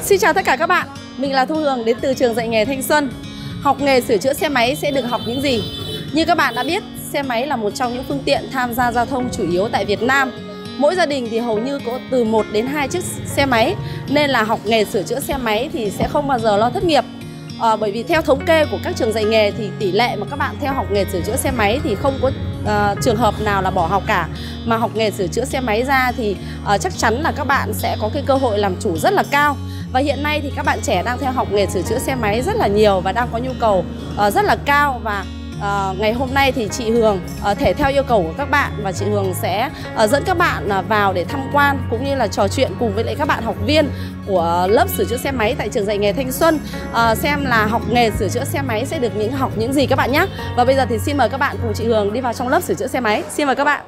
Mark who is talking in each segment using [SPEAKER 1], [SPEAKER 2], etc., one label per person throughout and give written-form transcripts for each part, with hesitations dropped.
[SPEAKER 1] Xin chào tất cả các bạn, mình là Thu Hường đến từ trường dạy nghề Thanh Xuân. Học nghề sửa chữa xe máy sẽ được học những gì? Như các bạn đã biết, xe máy là một trong những phương tiện tham gia giao thông chủ yếu tại Việt Nam. Mỗi gia đình thì hầu như có từ 1 đến 2 chiếc xe máy, nên là học nghề sửa chữa xe máy thì sẽ không bao giờ lo thất nghiệp. Bởi vì theo thống kê của các trường dạy nghề thì tỷ lệ mà các bạn theo học nghề sửa chữa xe máy thì không có trường hợp nào là bỏ học cả. Mà học nghề sửa chữa xe máy ra thì chắc chắn là các bạn sẽ có cái cơ hội làm chủ rất là cao. Và hiện nay thì các bạn trẻ đang theo học nghề sửa chữa xe máy rất là nhiều và đang có nhu cầu rất là cao. Và ngày hôm nay thì chị Hường thể theo yêu cầu của các bạn, và chị Hường sẽ dẫn các bạn vào để tham quan cũng như là trò chuyện cùng với lại các bạn học viên của lớp sửa chữa xe máy tại trường dạy nghề Thanh Xuân, xem là học nghề sửa chữa xe máy sẽ được học những gì các bạn nhé. Và bây giờ thì xin mời các bạn cùng chị Hường đi vào trong lớp sửa chữa xe máy. Xin mời các bạn.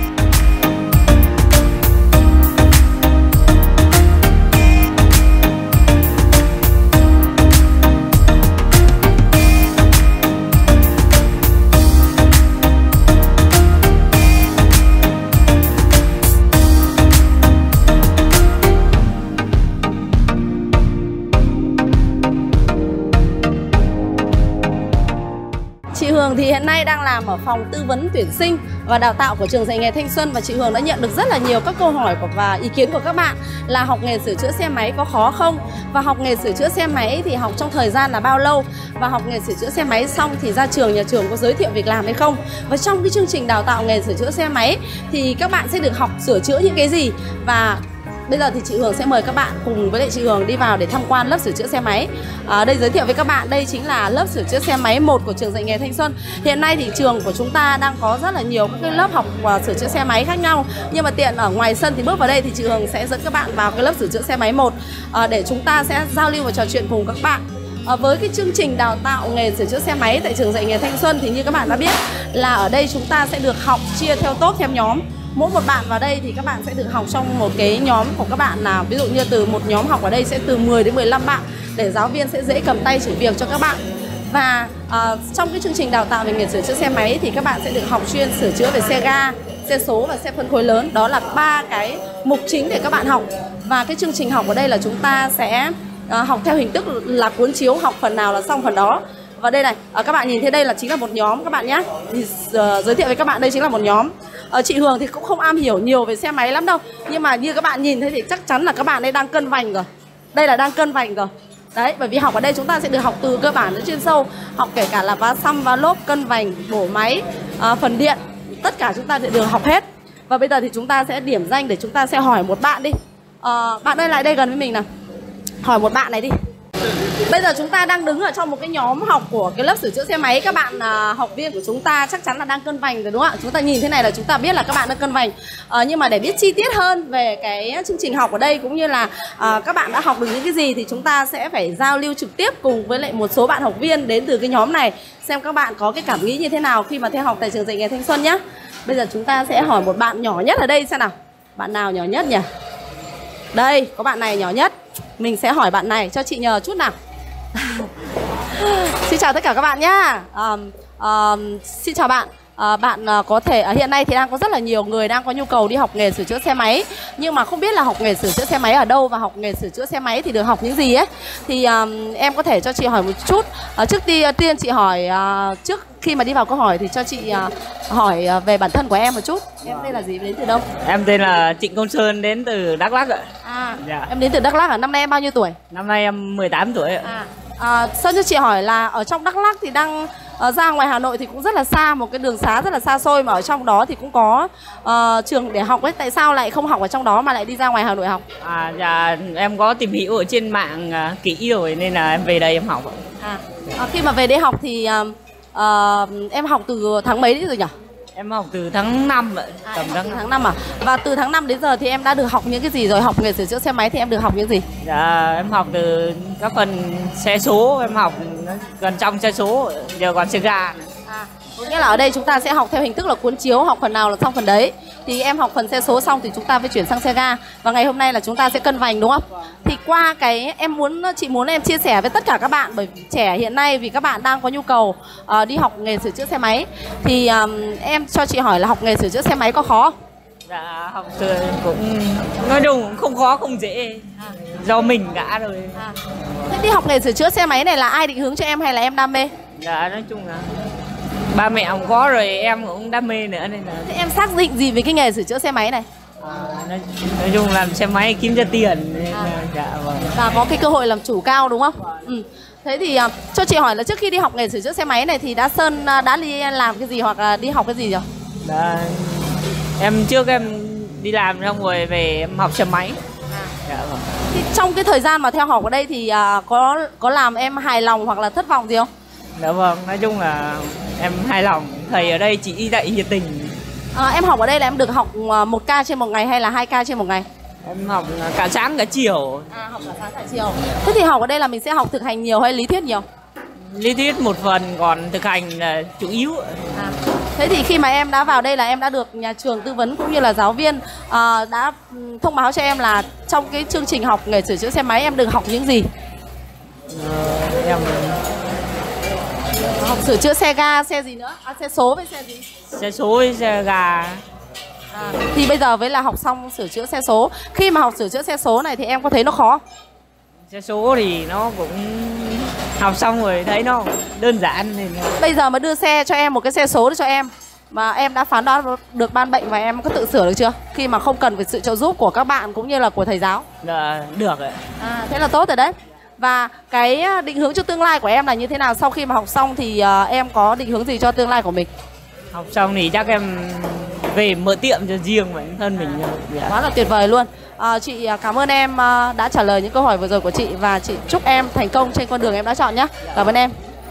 [SPEAKER 1] Chị Hường thì hiện nay đang làm ở phòng tư vấn tuyển sinh và đào tạo của trường dạy nghề Thanh Xuân, và chị Hường đã nhận được rất là nhiều các câu hỏi và ý kiến của các bạn là học nghề sửa chữa xe máy có khó không, và học nghề sửa chữa xe máy thì học trong thời gian là bao lâu, và học nghề sửa chữa xe máy xong thì ra trường nhà trường có giới thiệu việc làm hay không, và trong cái chương trình đào tạo nghề sửa chữa xe máy thì các bạn sẽ được học sửa chữa những cái gì. Và bây giờ thì chị Hường sẽ mời các bạn cùng với lại chị Hường đi vào để tham quan lớp sửa chữa xe máy. Đây giới thiệu với các bạn, đây chính là lớp sửa chữa xe máy 1 của trường dạy nghề Thanh Xuân. Hiện nay thì trường của chúng ta đang có rất là nhiều các cái lớp học sửa chữa xe máy khác nhau. Nhưng mà tiện ở ngoài sân thì bước vào đây thì chị Hường sẽ dẫn các bạn vào cái lớp sửa chữa xe máy 1 để chúng ta sẽ giao lưu và trò chuyện cùng các bạn. Với cái chương trình đào tạo nghề sửa chữa xe máy tại trường dạy nghề Thanh Xuân thì như các bạn đã biết là ở đây chúng ta sẽ được học chia theo top, theo nhóm. Mỗi một bạn vào đây thì các bạn sẽ được học trong một cái nhóm của các bạn, là ví dụ như từ một nhóm học ở đây sẽ từ 10 đến 15 bạn, để giáo viên sẽ dễ cầm tay chỉ việc cho các bạn. Và trong cái chương trình đào tạo về nghề sửa chữa xe máy thì các bạn sẽ được học chuyên sửa chữa về xe ga, xe số và xe phân khối lớn. Đó là 3 cái mục chính để các bạn học. Và cái chương trình học ở đây là chúng ta sẽ học theo hình thức là cuốn chiếu, học phần nào là xong phần đó. Và đây này, các bạn nhìn thấy đây là chính là một nhóm các bạn nhé. Thì giới thiệu với các bạn, đây chính là một nhóm. Chị Hường thì cũng không am hiểu nhiều về xe máy lắm đâu, nhưng mà như các bạn nhìn thấy thì chắc chắn là các bạn ấy đang cân vành rồi. Đây là đang cân vành rồi. Đấy, bởi vì học ở đây chúng ta sẽ được học từ cơ bản đến chuyên sâu. Học kể cả là vá xăm, vá lốp, cân vành, bổ máy, phần điện. Tất cả chúng ta sẽ được học hết. Và bây giờ thì chúng ta sẽ điểm danh để chúng ta sẽ hỏi một bạn đi. Bạn ơi, lại đây gần với mình nào. Hỏi một bạn này đi. Bây giờ chúng ta đang đứng ở trong một cái nhóm học của cái lớp sửa chữa xe máy. Các bạn học viên của chúng ta chắc chắn là đang cân vành rồi đúng không ạ? Chúng ta nhìn thế này là chúng ta biết là các bạn đang cân vành. Nhưng mà để biết chi tiết hơn về cái chương trình học ở đây cũng như là các bạn đã học được những cái gì thì chúng ta sẽ phải giao lưu trực tiếp cùng với lại một số bạn học viên đến từ cái nhóm này, xem các bạn có cái cảm nghĩ như thế nào khi mà theo học tại trường dạy nghề Thanh Xuân nhé. Bây giờ chúng ta sẽ hỏi một bạn nhỏ nhất ở đây xem nào. Bạn nào nhỏ nhất nhỉ? Đây, có bạn này nhỏ nhất. Mình sẽ hỏi bạn này, cho chị nhờ chút nào. Xin chào tất cả các bạn nhá. Xin chào bạn. Bạn có thể hiện nay thì đang có rất là nhiều người đang có nhu cầu đi học nghề sửa chữa xe máy, nhưng mà không biết là học nghề sửa chữa xe máy ở đâu và học nghề sửa chữa xe máy thì được học những gì ấy. Thì em có thể cho chị hỏi một chút. Trước tiên chị hỏi, trước khi mà đi vào câu hỏi thì cho chị hỏi về bản thân của em một chút. Em tên là gì, đến từ đâu?
[SPEAKER 2] Em tên là Trịnh Công Sơn, đến từ Đắk Lắk ạ.
[SPEAKER 1] Dạ. Em đến từ Đắk Lắk à? Năm nay em bao nhiêu tuổi?
[SPEAKER 2] Năm nay em 18 tuổi ạ.
[SPEAKER 1] Sơn cho chị hỏi là ở trong Đắk Lắk thì đang ra ngoài Hà Nội thì cũng rất là xa, một cái đường xá rất là xa xôi, mà ở trong đó thì cũng có trường để học ấy. Tại sao lại không học ở trong đó mà lại đi ra ngoài Hà Nội học?
[SPEAKER 2] Dạ, em có tìm hiểu ở trên mạng kỹ rồi nên là em về đây em học ạ.
[SPEAKER 1] Khi mà về đây học thì em học từ tháng mấy rồi nhỉ?
[SPEAKER 2] Em học từ tháng 5 ạ.
[SPEAKER 1] Tầm tháng 5 à? Và từ tháng 5 đến giờ thì em đã được học những cái gì rồi? Học nghề sửa chữa xe máy thì em được học những gì?
[SPEAKER 2] Dạ, em học từ các phần xe số, em học gần trong xe số, giờ còn xe ga.
[SPEAKER 1] Có nghĩa là ở đây chúng ta sẽ học theo hình thức là cuốn chiếu, học phần nào là xong phần đấy. Thì em học phần xe số xong thì chúng ta phải chuyển sang xe ga. Và ngày hôm nay là chúng ta sẽ cân vành đúng không? Thì qua cái chị muốn em chia sẻ với tất cả các bạn, bởi vì trẻ hiện nay vì các bạn đang có nhu cầu đi học nghề sửa chữa xe máy. Thì em cho chị hỏi là học nghề sửa chữa xe máy có khó không?
[SPEAKER 2] Dạ, học cũng nói chung cũng không khó không dễ. do mình cả rồi.
[SPEAKER 1] Thế đi học nghề sửa chữa xe máy này là ai định hướng cho em hay là em đam mê?
[SPEAKER 2] Dạ nói chung là ba mẹ cũng có rồi, em cũng đam mê nữa nên là.
[SPEAKER 1] Thế em xác định gì về cái nghề sửa chữa xe máy này?
[SPEAKER 2] Nói chung làm xe máy kiếm ra tiền nên là, dạ vâng.
[SPEAKER 1] Và có cái cơ hội làm chủ cao đúng không? Thế thì cho chị hỏi là trước khi đi học nghề sửa chữa xe máy này thì Sơn đã đi làm cái gì hoặc là đi học cái gì rồi?
[SPEAKER 2] Em trước em đi làm xong rồi về em học xe máy. Dạ vâng.
[SPEAKER 1] Thì trong cái thời gian mà theo học ở đây thì có làm em hài lòng hoặc là thất vọng gì không?
[SPEAKER 2] Dạ vâng, nói chung là em hài lòng, thầy ở đây chị dạy nhiệt tình.
[SPEAKER 1] Em học ở đây là em được học 1 ca trên một ngày hay là 2 ca trên một ngày?
[SPEAKER 2] Em học cả sáng cả chiều.
[SPEAKER 1] Học cả sáng cả chiều. Thế thì học ở đây là mình sẽ học thực hành nhiều hay lý thuyết nhiều?
[SPEAKER 2] Lý thuyết một phần, còn thực hành là chủ yếu.
[SPEAKER 1] Thế thì khi mà em đã vào đây là em đã được nhà trường tư vấn cũng như là giáo viên đã thông báo cho em là trong cái chương trình học nghề sửa chữa xe máy em được học những gì?
[SPEAKER 2] Em
[SPEAKER 1] học sửa chữa xe ga, xe gì nữa? Xe số với xe gì?
[SPEAKER 2] Xe số với xe ga.
[SPEAKER 1] Thì bây giờ với là học xong sửa chữa xe số, khi mà học sửa chữa xe số này thì em có thấy nó khó?
[SPEAKER 2] Xe số thì nó cũng học xong rồi thấy nó đơn giản nên.
[SPEAKER 1] Bây giờ mà đưa xe cho em, một cái xe số cho em mà em đã phán đoán được ban bệnh và em có tự sửa được chưa? Khi mà không cần phải sự trợ giúp của các bạn cũng như là của thầy giáo.
[SPEAKER 2] Được ạ.
[SPEAKER 1] Thế là tốt rồi đấy. Và cái định hướng cho tương lai của em là như thế nào? Sau khi mà học xong thì em có định hướng gì cho tương lai của mình?
[SPEAKER 2] Học xong thì chắc em về mở tiệm cho riêng bản thân mình.
[SPEAKER 1] Quá là tuyệt vời luôn. Chị cảm ơn em đã trả lời những câu hỏi vừa rồi của chị và chị chúc em thành công trên con đường em đã chọn nhé. Cảm ơn em.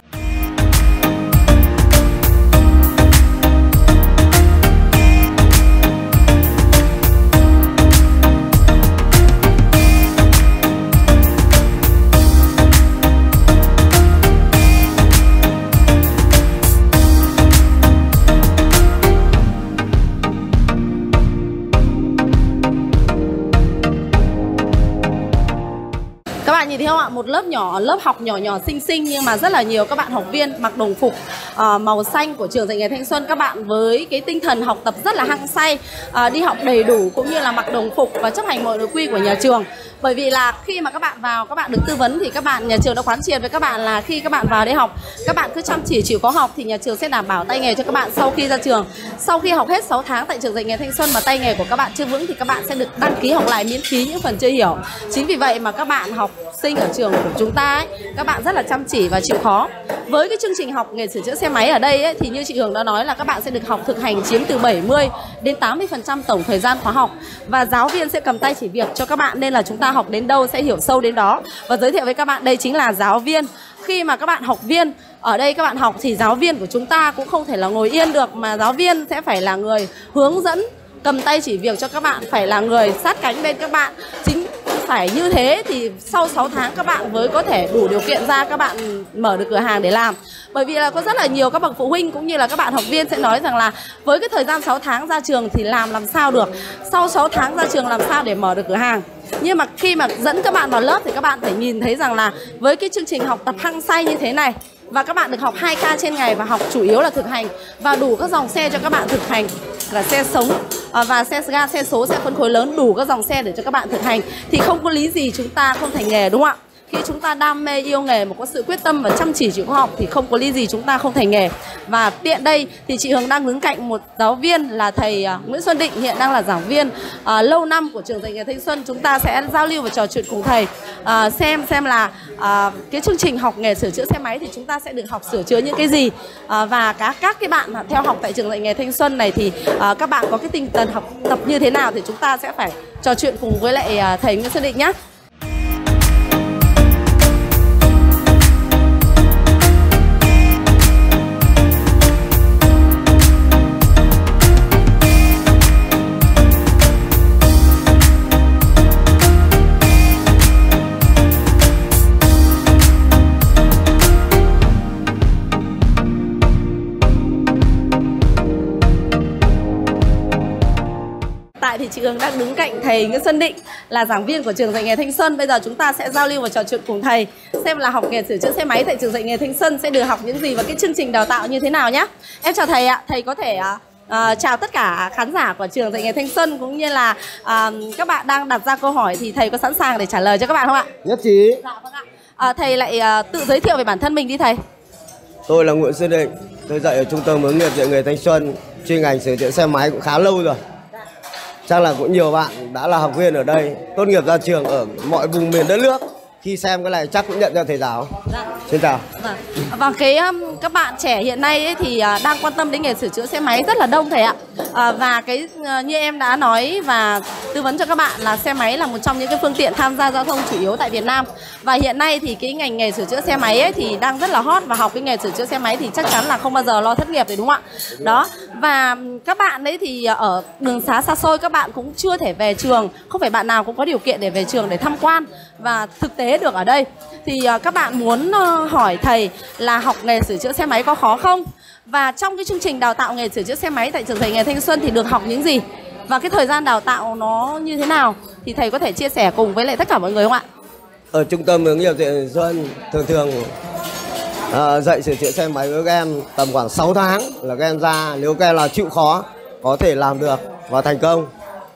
[SPEAKER 1] Các bạn nhìn thấy không ạ? Một lớp nhỏ, lớp học nhỏ nhỏ xinh xinh nhưng mà rất là nhiều các bạn học viên mặc đồng phục màu xanh của trường dạy nghề Thanh Xuân. Các bạn với cái tinh thần học tập rất là hăng say, đi học đầy đủ cũng như là mặc đồng phục và chấp hành mọi nội quy của nhà trường. Bởi vì là khi mà các bạn vào, các bạn được tư vấn thì các bạn, nhà trường đã quán triệt với các bạn là khi các bạn vào đây học, các bạn cứ chăm chỉ chịu khó học thì nhà trường sẽ đảm bảo tay nghề cho các bạn sau khi ra trường. Sau khi học hết 6 tháng tại trường dạy nghề Thanh Xuân mà tay nghề của các bạn chưa vững thì các bạn sẽ được đăng ký học lại miễn phí những phần chưa hiểu. Chính vì vậy mà các bạn học sinh ở trường của chúng ta ấy, các bạn rất là chăm chỉ và chịu khó. Với cái chương trình học nghề sửa chữa xe máy ở đây ấy, thì như chị Hường đã nói là các bạn sẽ được học thực hành chiếm từ 70 đến 80% tổng thời gian khóa học. Và giáo viên sẽ cầm tay chỉ việc cho các bạn nên là chúng ta học đến đâu sẽ hiểu sâu đến đó. Và giới thiệu với các bạn đây chính là giáo viên. Khi mà các bạn học viên ở đây các bạn học thì giáo viên của chúng ta cũng không thể là ngồi yên được, mà giáo viên sẽ phải là người hướng dẫn, cầm tay chỉ việc cho các bạn, phải là người sát cánh bên các bạn. Chính phải như thế thì sau 6 tháng các bạn mới có thể đủ điều kiện ra các bạn mở được cửa hàng để làm. Bởi vì là có rất là nhiều các bậc phụ huynh cũng như là các bạn học viên sẽ nói rằng là với cái thời gian 6 tháng ra trường thì làm sao được, sau 6 tháng ra trường làm sao để mở được cửa hàng. Nhưng mà khi mà dẫn các bạn vào lớp thì các bạn phải nhìn thấy rằng là với cái chương trình học tập hăng say như thế này và các bạn được học 2 ca trên ngày và học chủ yếu là thực hành và đủ các dòng xe cho các bạn thực hành là xe sống và xe ga, xe số, xe phân khối lớn, đủ các dòng xe để cho các bạn thực hành thì không có lý gì chúng ta không thành nghề, đúng không ạ? Khi chúng ta đam mê yêu nghề mà có sự quyết tâm và chăm chỉ chịu khó học thì không có lý gì chúng ta không thành nghề. Và tiện đây thì chị Hường đang đứng cạnh một giáo viên là thầy Nguyễn Xuân Định, hiện đang là giảng viên lâu năm của trường dạy nghề Thanh Xuân. Chúng ta sẽ giao lưu và trò chuyện cùng thầy xem là cái chương trình học nghề sửa chữa xe máy thì chúng ta sẽ được học sửa chữa những cái gì, và các cái bạn theo học tại trường dạy nghề Thanh Xuân này thì các bạn có cái tinh thần học tập như thế nào thì chúng ta sẽ phải trò chuyện cùng với lại thầy Nguyễn Xuân Định nhé. Thì chị Hương đang đứng cạnh thầy Nguyễn Xuân Định là giảng viên của trường dạy nghề Thanh Xuân. Bây giờ chúng ta sẽ giao lưu và trò chuyện cùng thầy xem là học nghề sửa chữa xe máy tại trường dạy nghề Thanh Xuân sẽ được học những gì và cái chương trình đào tạo như thế nào nhé. Em chào thầy ạ. Thầy có thể chào tất cả khán giả của trường dạy nghề Thanh Xuân, cũng như là các bạn đang đặt ra câu hỏi thì thầy có sẵn sàng để trả lời cho các bạn không ạ?
[SPEAKER 3] Nhất trí.
[SPEAKER 1] Dạ vâng ạ. Thầy lại tự giới thiệu về bản thân mình đi thầy.
[SPEAKER 3] Tôi là Nguyễn Xuân Định, tôi dạy ở Trung tâm hướng nghiệp dạy nghề Thanh Xuân, chuyên ngành sửa chữa xe máy cũng khá lâu rồi. Chắc là cũng nhiều bạn đã là học viên ở đây, tốt nghiệp ra trường ở mọi vùng miền đất nước. Khi xem cái này chắc cũng nhận ra thầy giáo.
[SPEAKER 1] Dạ.
[SPEAKER 3] Xin chào.
[SPEAKER 1] Và các bạn trẻ hiện nay ấy thì đang quan tâm đến nghề sửa chữa xe máy rất là đông thầy ạ. Và như em đã nói và tư vấn cho các bạn là xe máy là một trong những cái phương tiện tham gia giao thông chủ yếu tại Việt Nam. Và hiện nay thì cái ngành nghề sửa chữa xe máy ấy thì đang rất là hot, và học cái nghề sửa chữa xe máy thì chắc chắn là không bao giờ lo thất nghiệp rồi, đúng không ạ? Đó. Và các bạn ấy thì ở đường xá xa xôi các bạn cũng chưa thể về trường, không phải bạn nào cũng có điều kiện để về trường để tham quan và thực tế được ở đây. Thì các bạn muốn hỏi thầy là học nghề sửa chữa xe máy có khó không? Và trong cái chương trình đào tạo nghề sửa chữa xe máy tại trường dạy nghề Thanh Xuân thì được học những gì? Và cái thời gian đào tạo nó như thế nào? Thì thầy có thể chia sẻ cùng với lại tất cả mọi người không ạ?
[SPEAKER 3] Ở Trung tâm hướng nghiệp dạy nghề Thanh Xuân thường dạy sửa chữa xe máy với các em tầm khoảng 6 tháng là các em ra, nếu các em là chịu khó có thể làm được và thành công.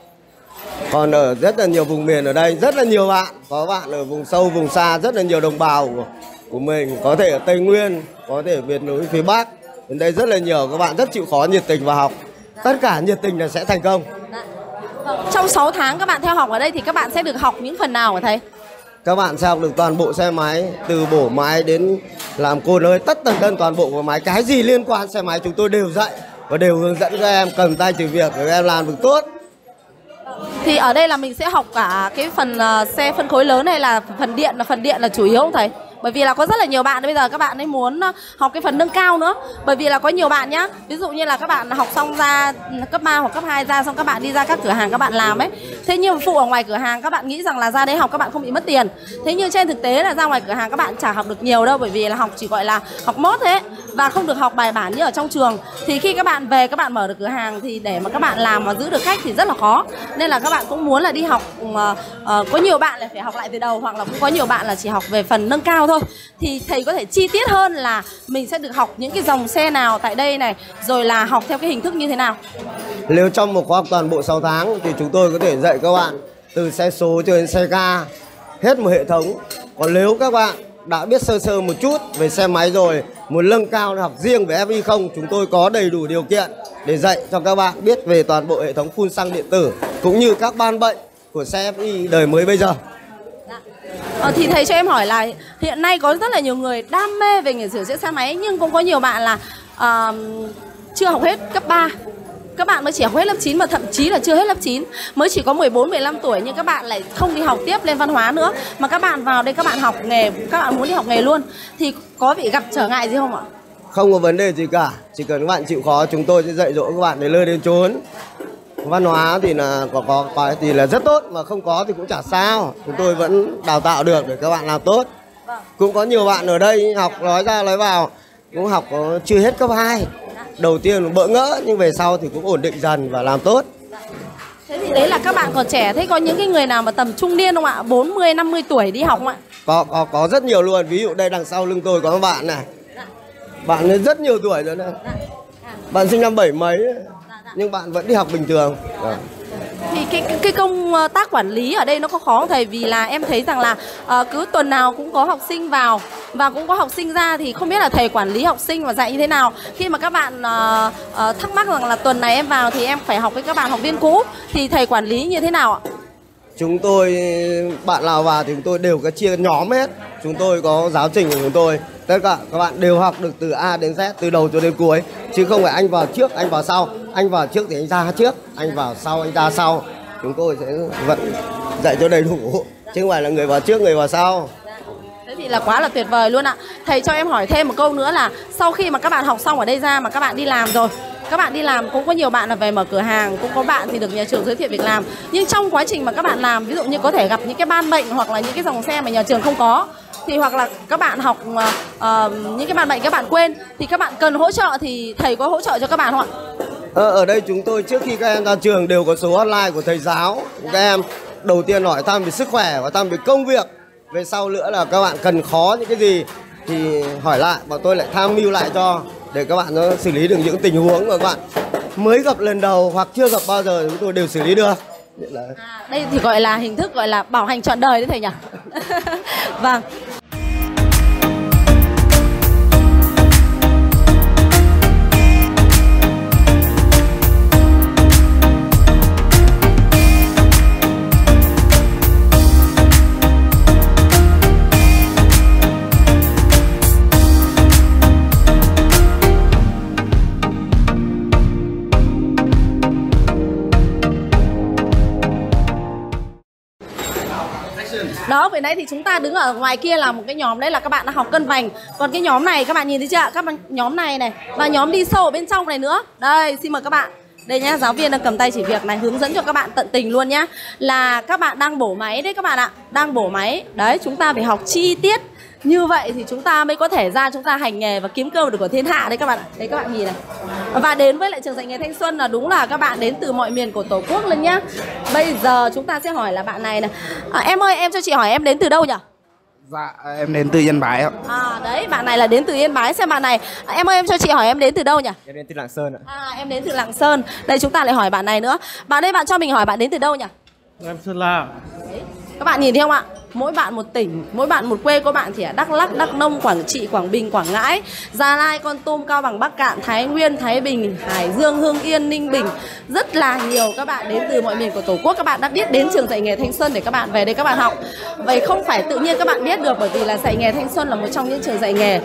[SPEAKER 3] Còn ở rất là nhiều vùng miền ở đây, rất là nhiều bạn, có bạn ở vùng sâu, vùng xa, rất là nhiều đồng bào của mình, có thể ở Tây Nguyên, có thể miền núi phía Bắc. Đến đây rất là nhiều các bạn rất chịu khó, nhiệt tình và học. Tất cả nhiệt tình là sẽ thành công.
[SPEAKER 1] Trong 6 tháng các bạn theo học ở đây thì các bạn sẽ được học những phần nào hả thầy?
[SPEAKER 3] Các bạn sẽ học được toàn bộ xe máy, từ bổ máy đến làm côn ơi, tất tần tật toàn bộ của máy. Cái gì liên quan xe máy chúng tôi đều dạy và đều hướng dẫn các em cầm tay chỉ việc để các em làm được tốt.
[SPEAKER 1] Thì ở đây là mình sẽ học cả cái phần xe phân khối lớn hay là phần điện là chủ yếu không thầy? Bởi vì là có rất là nhiều bạn bây giờ các bạn ấy muốn học cái phần nâng cao nữa. Bởi vì là có nhiều bạn nhá, ví dụ như là các bạn học xong ra cấp 3 hoặc cấp 2 ra, xong các bạn đi ra các cửa hàng các bạn làm ấy. Thế nhưng phụ ở ngoài cửa hàng các bạn nghĩ rằng là ra đấy học các bạn không bị mất tiền. Thế nhưng trên thực tế là ra ngoài cửa hàng các bạn chả học được nhiều đâu, bởi vì là học chỉ gọi là học mót thế và không được học bài bản như ở trong trường. Thì khi các bạn về các bạn mở được cửa hàng thì để mà các bạn làm mà giữ được khách thì rất là khó. Nên là các bạn cũng muốn là đi học, có nhiều bạn là phải học lại từ đầu, hoặc là cũng có nhiều bạn là chỉ học về phần nâng cao thôi. Thì thầy có thể chi tiết hơn là mình sẽ được học những cái dòng xe nào tại đây này, rồi là học theo cái hình thức như thế nào?
[SPEAKER 3] Nếu trong một khóa học toàn bộ 6 tháng thì chúng tôi có thể dạy các bạn từ xe số cho đến xe ga, hết một hệ thống. Còn nếu các bạn đã biết sơ sơ một chút về xe máy rồi, muốn nâng cao học riêng về FI không, chúng tôi có đầy đủ điều kiện để dạy cho các bạn biết về toàn bộ hệ thống phun xăng điện tử cũng như các ban bệnh của xe FI đời mới bây giờ.
[SPEAKER 1] Thì thầy cho em hỏi là hiện nay có rất là nhiều người đam mê về nghề sửa chữa xe máy, nhưng cũng có nhiều bạn là chưa học hết cấp 3. Các bạn mới chỉ học hết lớp 9, mà thậm chí là chưa hết lớp 9, mới chỉ có 14, 15 tuổi, nhưng các bạn lại không đi học tiếp lên văn hóa nữa, mà các bạn vào đây các bạn học nghề, các bạn muốn đi học nghề luôn. Thì có bị gặp trở ngại gì không ạ?
[SPEAKER 3] Không có vấn đề gì cả, chỉ cần các bạn chịu khó chúng tôi sẽ dạy dỗ các bạn đến nơi đến chốn. Văn hóa thì là có thì là rất tốt, mà không có thì cũng chả sao, chúng tôi vẫn đào tạo được để các bạn làm tốt. Cũng có nhiều bạn ở đây học nói ra nói vào cũng học chưa hết cấp 2. Đầu tiên bỡ ngỡ nhưng về sau thì cũng ổn định dần và làm tốt.
[SPEAKER 1] Thế thì đấy là các bạn còn trẻ. Thế có những cái người nào mà tầm trung niên không ạ? 40, 50 tuổi đi học không ạ?
[SPEAKER 3] Có rất nhiều luôn. Ví dụ đây đằng sau lưng tôi có một bạn này. Bạn ấy rất nhiều tuổi rồi này. Bạn sinh năm 7 mấy nhưng bạn vẫn đi học bình thường.
[SPEAKER 1] Thì cái công tác quản lý ở đây nó có khó không thầy? Vì là em thấy rằng là cứ tuần nào cũng có học sinh vào và cũng có học sinh ra, thì không biết là thầy quản lý học sinh và dạy như thế nào. Khi mà các bạn thắc mắc rằng là tuần này em vào thì em phải học với các bạn học viên cũ, thì thầy quản lý như thế nào ạ?
[SPEAKER 3] Chúng tôi, bạn nào vào thì chúng tôi đều có chia nhóm hết. Chúng tôi có giáo trình của chúng tôi. Tất cả các bạn đều học được từ A đến Z, từ đầu cho đến cuối. Chứ không phải anh vào trước, anh vào sau. Anh vào trước thì anh ra trước, anh vào sau, anh ra sau. Chúng tôi sẽ vẫn dạy cho đầy đủ, chứ không phải là người vào trước, người vào sau.
[SPEAKER 1] Thế thì là quá là tuyệt vời luôn ạ. Thầy cho em hỏi thêm một câu nữa là sau khi mà các bạn học xong ở đây ra mà các bạn đi làm rồi, các bạn đi làm cũng có nhiều bạn là về mở cửa hàng, cũng có bạn thì được nhà trường giới thiệu việc làm. Nhưng trong quá trình mà các bạn làm, ví dụ như có thể gặp những cái ban bệnh hoặc là những cái dòng xe mà nhà trường không có, thì hoặc là các bạn học những cái ban bệnh các bạn quên, thì các bạn cần hỗ trợ thì thầy có hỗ trợ cho các bạn không ạ?
[SPEAKER 3] Ở đây chúng tôi trước khi các em ra trường đều có số hotline của thầy giáo. Các em đầu tiên hỏi thăm về sức khỏe và thăm về công việc. Về sau nữa là các bạn cần khó những cái gì thì hỏi lại và tôi lại tham mưu lại cho, để các bạn nó xử lý được những tình huống mà các bạn mới gặp lần đầu hoặc chưa gặp bao giờ chúng tôi đều xử lý được.
[SPEAKER 1] Đây thì gọi là hình thức gọi là bảo hành trọn đời đấy thầy nhỉ. Vâng. Đó, vừa nãy thì chúng ta đứng ở ngoài kia là một cái nhóm, đấy là các bạn đã học cân vành. Còn cái nhóm này các bạn nhìn thấy chưa? Các bạn nhóm này này và nhóm đi sâu ở bên trong này nữa. Đây, xin mời các bạn. Đây nhá, giáo viên đang cầm tay chỉ việc này, hướng dẫn cho các bạn tận tình luôn nhá. Là các bạn đang bổ máy đấy các bạn ạ. Đang bổ máy. Đấy, chúng ta phải học chi tiết. Như vậy thì chúng ta mới có thể ra chúng ta hành nghề và kiếm cơm được của thiên hạ đấy các bạn ạ. Đấy các bạn nhìn này. Và đến với lại trường dạy nghề Thanh Xuân là đúng là các bạn đến từ mọi miền của Tổ quốc luôn nhá. Bây giờ chúng ta sẽ hỏi là bạn này này. Em ơi, em cho chị hỏi em đến từ đâu nhỉ?
[SPEAKER 4] Dạ, em đến từ Yên Bái ạ.
[SPEAKER 1] Đấy, bạn này là đến từ Yên Bái. Xem bạn này. Em ơi, em cho chị hỏi em đến từ đâu nhỉ?
[SPEAKER 4] Em đến từ Lạng Sơn ạ.
[SPEAKER 1] Em đến từ Lạng Sơn. Đây chúng ta lại hỏi bạn này nữa. Bạn ơi, bạn cho mình hỏi bạn đến từ đâu nhỉ?
[SPEAKER 5] Em Sơn La.
[SPEAKER 1] Đấy. Các bạn nhìn thấy không ạ? Mỗi bạn một tỉnh, mỗi bạn một quê. Có bạn thì ở Đắk Lắk, Đắk Nông, Quảng Trị, Quảng Bình, Quảng Ngãi, Gia Lai, Kon Tum, Cao Bằng, Bắc Cạn, Thái Nguyên, Thái Bình, Hải Dương, Hưng Yên, Ninh Bình. Rất là nhiều các bạn đến từ mọi miền của Tổ quốc. Các bạn đã biết đến trường dạy nghề Thanh Xuân để các bạn về đây các bạn học. Vậy không phải tự nhiên các bạn biết được, bởi vì là dạy nghề Thanh Xuân là một trong những trường dạy nghề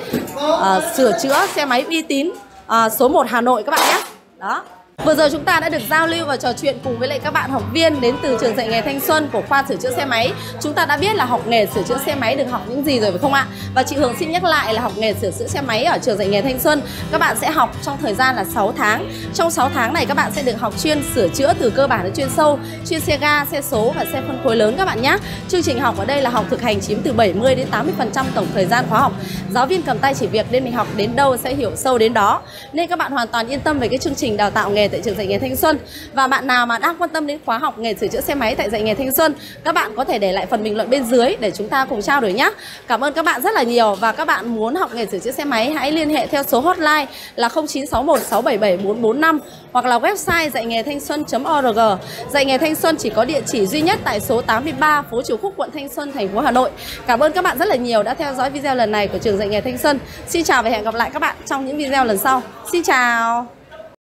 [SPEAKER 1] sửa chữa xe máy uy tín số 1 Hà Nội các bạn nhé. Đó. Vừa rồi chúng ta đã được giao lưu và trò chuyện cùng với lại các bạn học viên đến từ trường dạy nghề Thanh Xuân của khoa sửa chữa xe máy. Chúng ta đã biết là học nghề sửa chữa xe máy được học những gì rồi phải không ạ? Và chị Hường xin nhắc lại là học nghề sửa chữa xe máy ở trường dạy nghề Thanh Xuân các bạn sẽ học trong thời gian là 6 tháng. Trong 6 tháng này các bạn sẽ được học chuyên sửa chữa từ cơ bản đến chuyên sâu, chuyên xe ga, xe số và xe phân khối lớn các bạn nhé. Chương trình học ở đây là học thực hành chiếm từ 70 đến 80% tổng thời gian khóa học. Giáo viên cầm tay chỉ việc nên mình học đến đâu sẽ hiểu sâu đến đó. Nên các bạn hoàn toàn yên tâm về cái chương trình đào tạo nghề tại trường dạy nghề Thanh Xuân. Và bạn nào mà đang quan tâm đến khóa học nghề sửa chữa xe máy tại dạy nghề Thanh Xuân, các bạn có thể để lại phần bình luận bên dưới để chúng ta cùng trao đổi nhé. Cảm ơn các bạn rất là nhiều. Và các bạn muốn học nghề sửa chữa xe máy hãy liên hệ theo số hotline là 0961 677 445 hoặc là website dạy nghề thanh xuân.org. Dạy nghề Thanh Xuân chỉ có địa chỉ duy nhất tại số 83 phố Triều Khúc, quận Thanh Xuân, thành phố Hà Nội. Cảm ơn các bạn rất là nhiều đã theo dõi video lần này của trường dạy nghề Thanh Xuân. Xin chào và hẹn gặp lại các bạn trong những video lần sau. Xin chào.